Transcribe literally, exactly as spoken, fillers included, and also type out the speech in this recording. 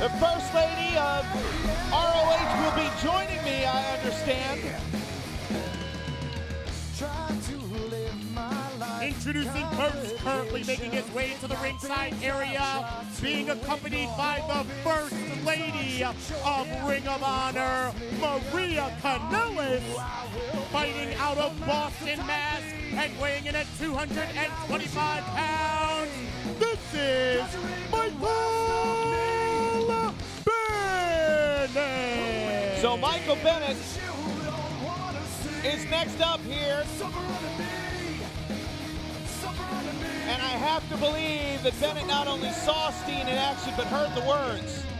The First Lady of R O H will be joining me, I understand. Introducing first, currently making his way to the ringside area, being accompanied by the First Lady of Ring of Honor, Maria Kanellis, fighting out of Boston, Mass, and weighing in at two hundred twenty-five pounds. This is Michael Bennett! So Michael Bennett is next up here. And I have to believe that Bennett not only saw Steen in action, but heard the words.